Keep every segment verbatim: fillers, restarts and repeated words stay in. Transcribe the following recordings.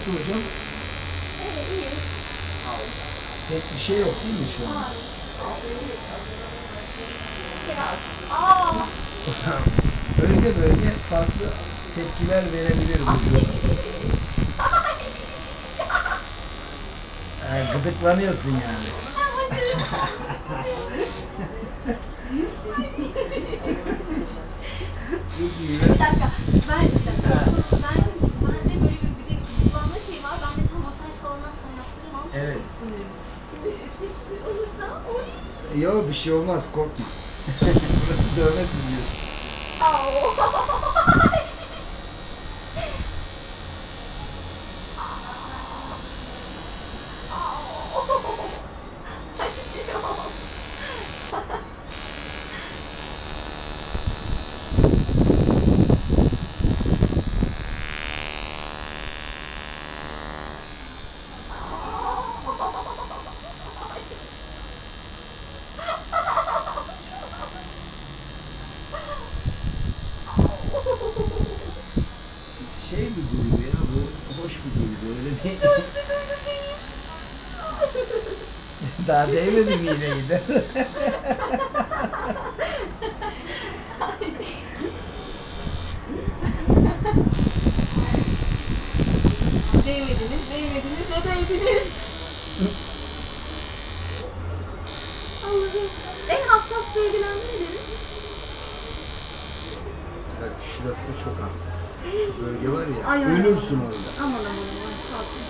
Nasıl hocam? Pek bir şey yok değil mi şu an? Bölge bölge farklı tepkiler verebilir vücut. Yani gıdıklanıyorsun yani. Bir dakika, ben, bir dakika. Ben, bende böyle bir, bir de kullanma şey var. Ben de tam masaj falan asla yaptırırım ama Evet. sanırım. Şimdi sesi olursa, oy. Yok bir şey olmaz, korkma. Burası dövme stüdyosu. Au. Şey bir duygu ya, bu hoş bir duygu, öyle değil. Daha değmedim iğneyi de. Değmediniz, değmediniz, ne değdiniz? Allah'ım. En hassas bölgeler nedir? Bak şurası çok hassas. Şu bölge var ya, Ay, ay, ölürsün ay. orada. Aman aman aman. Kalsın.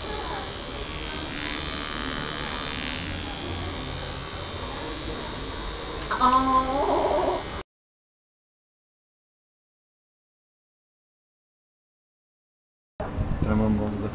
Aa. Tamam oldu.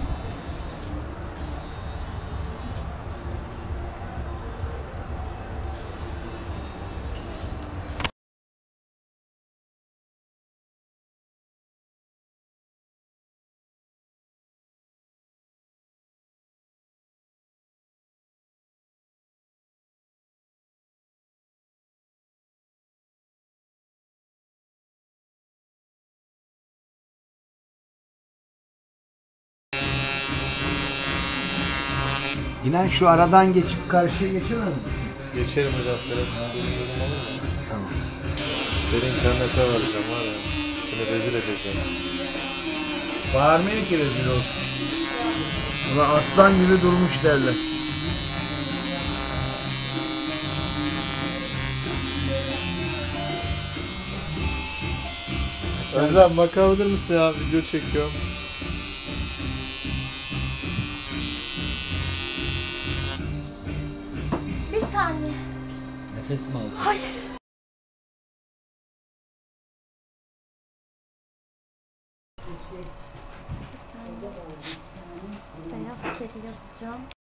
İnan şu aradan geçip karşıya geçemez misin? Geçerim hocam. Senin yorum olur mu? Tamam. Seni internete varacağım var ya. Seni rezil edeceğim. Bağırmaya ki rezil olsun. Ulan aslan gibi durmuş derler. Özlem bakabilir misin ya? Video çekiyorum. Bir saniye. Nefes mi aldın? Hayır. Beyaz kedi yazacağım.